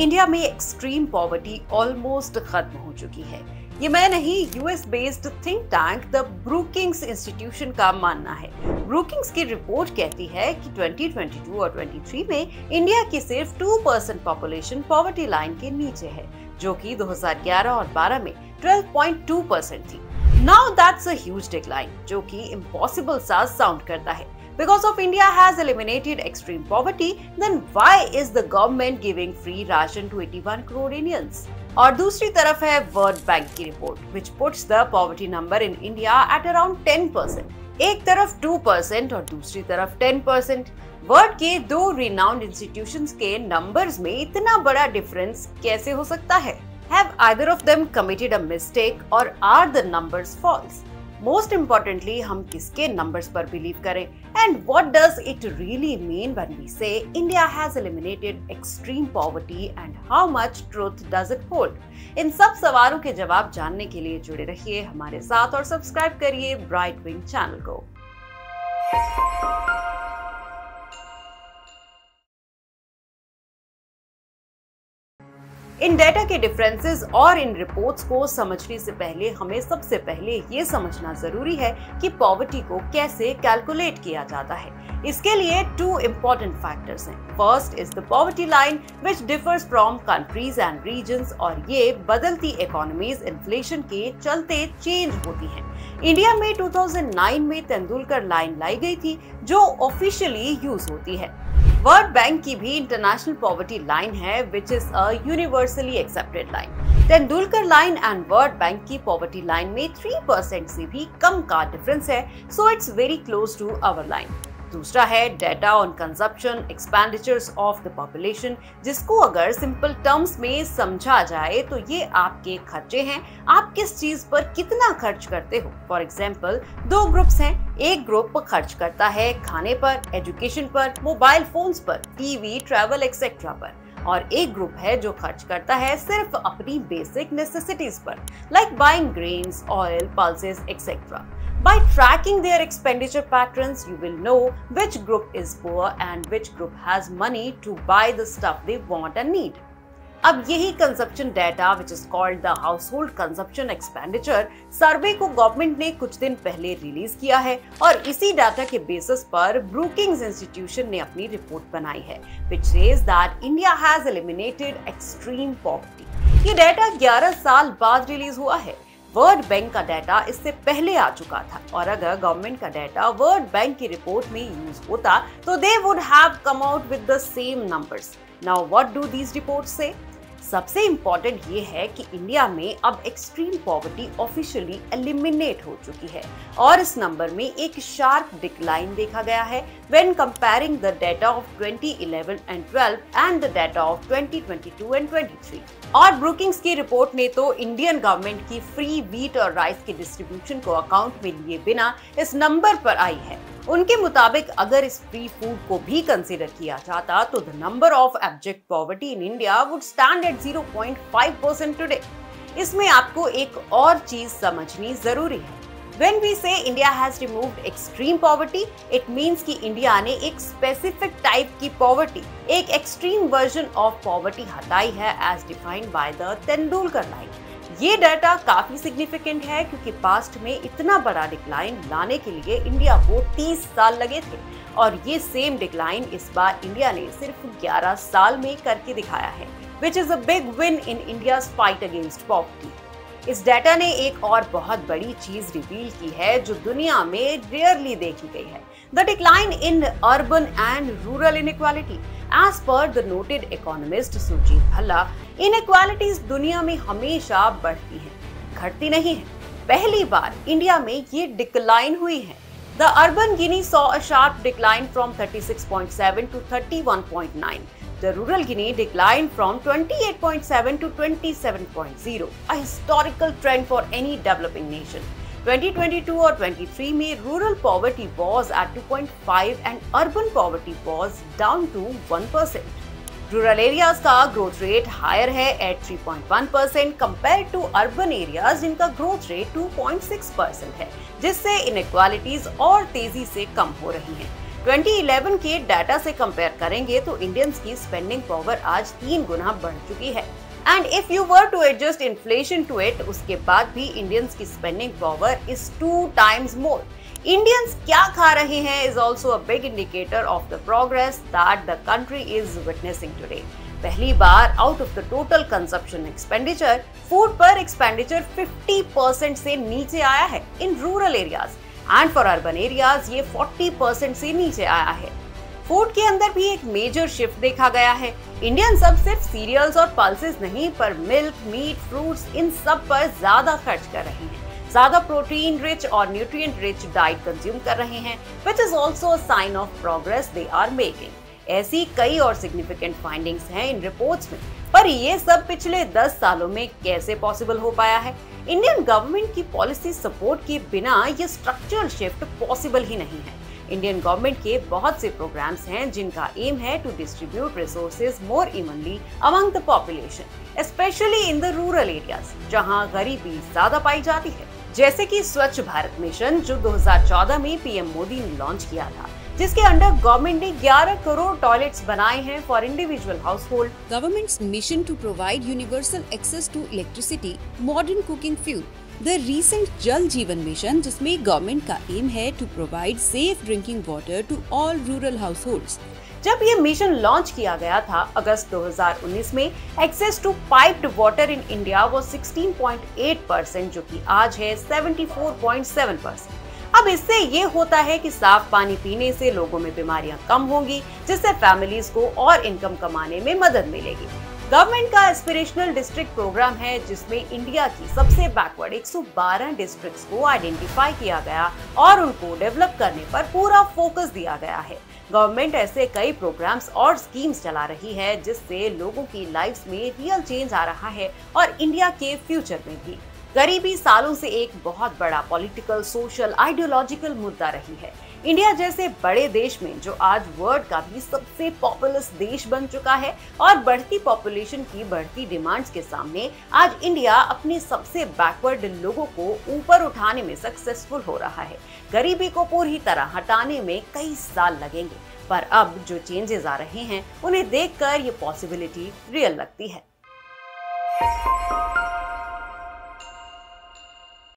India में extreme poverty almost खत्म हो चुकी है। ये मैं नहीं, US based think tank the Brookings Institution का मानना है। ब्रूकिंग्स की रिपोर्ट कहती है कि 2022 और 23 में इंडिया की सिर्फ 2% पॉपुलेशन पॉवर्टी लाइन के नीचे है, जो कि 2011 और 12 में 12.2% थी। Now that's a huge decline, जो कि इम्पॉसिबल सा साउंड करता है। Because of India has eliminated extreme poverty, then why is the government giving free ration to 81 crore Indians? और दूसरी तरफ है वर्ल्ड बैंक की report, which puts the poverty number in India at around 10%. एक तरफ 2% और दूसरी तरफ 10%. वर्ल्ड के दो renowned institutions के numbers में इतना बड़ा difference कैसे हो सकता है? Have either of them committed a mistake or are the numbers false? Most importantly, हम किसके numbers पर believe करें? And what does it really mean when we say India has eliminated extreme poverty and how much truth does it hold? इन सब सवालों के जवाब जानने के लिए जुड़े रहिए हमारे साथ और सब्सक्राइब करिए ब्राइट विंग चैनल को। इन डेटा के डिफरेंसेस और इन रिपोर्ट्स को समझने से पहले हमें सबसे पहले ये समझना जरूरी है कि पॉवर्टी को कैसे कैलकुलेट किया जाता है। इसके लिए 2 इम्पोर्टेंट फैक्टर्स हैं। First is the poverty line which differs from countries and regions, और ये बदलती इकोनॉमीज इन्फ्लेशन के चलते चेंज होती हैं। इंडिया में 2009 में तेंदुलकर लाइन लाई गई थी, जो ऑफिशियली यूज होती है। वर्ल्ड बैंक की भी इंटरनेशनल पॉवर्टी लाइन है, which is a universally accepted line. Tendulkar line and world bank की पॉवर्टी लाइन में 3% से भी कम का डिफरेंस है, so it's very close to our line. दूसरा है data on consumption expenditures of the population, जिसको अगर सिंपल टर्म्स में समझा जाए तो ये आपके खर्चे हैं, आप किस चीज पर कितना खर्च करते हो। फॉर एग्जाम्पल 2 ग्रुप्स हैं, एक ग्रुप खर्च करता है खाने पर, एजुकेशन पर, मोबाइल फोन्स पर, टीवी, ट्रैवल एक्सेट्रा पर, और एक ग्रुप है जो खर्च करता है सिर्फ अपनी बेसिक नेसेसिटीज पर, like buying grains, oil, pulses etcetera. By tracking their expenditure patterns, you will know which group is poor and which group has money to buy the stuff they want and need. अब यही consumption data, which is called the household consumption expenditure survey को government ने कुछ दिन पहले release किया है, और इसी डाटा के बेसिस पर ब्रूकिंग्स इंस्टीट्यूशन ने अपनी रिपोर्ट बनाई है, which says that India has eliminated extreme poverty. ये डाटा 11 साल बाद रिलीज हुआ है। वर्ल्ड बैंक का डाटा इससे पहले आ चुका था, और अगर गवर्नमेंट का डाटा वर्ल्ड बैंक की रिपोर्ट में यूज होता तो they would have come out with the same numbers. Now what do these reports say? सबसे इम्पोर्टेंट ये है कि इंडिया में अब एक्सट्रीम पॉवर्टी ऑफिशियली एलिमिनेट हो चुकी है, और इस नंबर में एक शार्प डिक्लाइन देखा गया है when comparing the data of 2011 and 12 and the data of 2022 and 23। और ब्रूकिंग्स की रिपोर्ट ने तो इंडियन गवर्नमेंट की फ्री व्हीट और राइस के डिस्ट्रीब्यूशन को अकाउंट में लिए बिना इस नंबर पर आई है। उनके मुताबिक अगर इस फ्री फूड को भी कंसीडर किया जाता तो the number of abject poverty in India would stand at 0.5% today. इसमें आपको एक और चीज समझनी जरूरी है। When we say India has removed extreme poverty, it means कि इंडिया ने एक स्पेसिफिक टाइप की पॉवर्टी, एक एक्सट्रीम वर्जन ऑफ पॉवर्टी हटाई है as defined by the Tendulkar line. ये डाटा काफी सिग्निफिकेंट है, क्योंकि पास्ट में इतना बड़ा डिक्लाइन लाने के लिए इंडिया को 30 साल लगे थे, और ये सेम डिक्लाइन इस बार इंडिया ने सिर्फ 11 साल में करके दिखाया है, which is a big win in India's fight against poverty. इस डाटा ने एक और बहुत बड़ी चीज रिवील की है जो दुनिया में रेयरली देखी गई है, the decline in urban and rural inequality. As per the noted economist Sujit Bhalla, inequalities दुनिया में हमेशा बढ़ती हैं, घटती नहीं है। पहली बार इंडिया में ये डिक्लाइन हुई है। The urban Gini saw a sharp decline from 36.7 to 31.9. The rural Guinea declined from 28.7 to 27.0, a historical trend for any developing nation. 2022 और 23 में rural poverty was at 2.5 and urban poverty was down to 1%. Rural areas का growth rate higher है at 3.1% compare to urban areas जिनका growth rate 2.6% है, जिससे inequalities और तेजी से कम हो रही हैं। 2011 के डाटा से कंपेयर करेंगे तो इंडियंस की स्पेंडिंग पावर आज 3 गुना बढ़ चुकी है। And if you were to adjust inflation to it, उसके बाद भी इंडियंस की spending power is 2 times more. Indians क्या खा रहे हैं is also a big indicator of the progress that the country is witnessing today. पहली बार out of the total consumption expenditure, food पर एक्सपेंडिचर 50% से नीचे आया है in rural areas, and for urban areas ये 40% से नीचे आया है। फूड के अंदर भी एक मेजर शिफ्ट देखा गया है। इंडियंस अब सिर्फ सीरियल्स और पल्सेस नहीं पर मिल्क, मीट, फ्रूट्स इन सब पर ज्यादा खर्च कर रहे हैं। ज्यादा प्रोटीन रिच और न्यूट्रिएंट रिच डाइट कंज्यूम कर रहे हैं, which is also a sign of progress they are making. ऐसी कई और सिग्निफिकेंट फाइंडिंग्स हैं इन रिपोर्ट्स में, पर ये सब पिछले 10 सालों में कैसे पॉसिबल हो पाया है? इंडियन गवर्नमेंट की पॉलिसी सपोर्ट के बिना ये स्ट्रक्चरल शिफ्ट पॉसिबल ही नहीं है। इंडियन गवर्नमेंट के बहुत से प्रोग्राम्स हैं जिनका एम है to distribute resources more evenly among the population, specially in the rural areas जहां गरीबी ज्यादा पाई जाती है। जैसे कि स्वच्छ भारत मिशन जो 2014 में पीएम मोदी ने लॉन्च किया था, जिसके अंडर गवर्नमेंट ने 11 करोड़ टॉयलेट्स बनाए हैं for individual household. Government's mission to provide universal access to electricity, modern cooking fuel, the recent Jal Jeevan mission जिसमें गवर्नमेंट का एम है to provide safe drinking water to all rural households. जब ये mission launch किया गया था अगस्त 2019 में, access to piped water in India वो 16.8%, जो कि आज है 74.7%। अब इससे ये होता है कि साफ पानी पीने से लोगों में बीमारियां कम होंगी, जिससे फैमिलीज को और इनकम कमाने में मदद मिलेगी। गवर्नमेंट का एस्पिरेशनल डिस्ट्रिक्ट प्रोग्राम है जिसमें इंडिया की सबसे बैकवर्ड 112 डिस्ट्रिक्ट्स को आइडेंटिफाई किया गया और उनको डेवलप करने पर पूरा फोकस दिया गया है। गवर्नमेंट ऐसे कई प्रोग्राम्स और स्कीम्स चला रही है जिससे लोगों की लाइफ्स में रियल चेंज आ रहा है और इंडिया के फ्यूचर में भी। गरीबी सालों से एक बहुत बड़ा पॉलिटिकल, सोशल, आइडियोलॉजिकल मुद्दा रही है। इंडिया जैसे बड़े देश में जो आज वर्ल्ड का भी सबसे पॉपुलस देश बन चुका है और बढ़ती पॉपुलेशन की बढ़ती डिमांड्स के सामने आज इंडिया अपने सबसे बैकवर्ड लोगों को ऊपर उठाने में सक्सेसफुल हो रहा है। गरीबी को पूरी तरह हटाने में कई साल लगेंगे, पर अब जो चेंजेस आ रहे हैं उन्हें देखकर ये पॉसिबिलिटी रियल लगती है।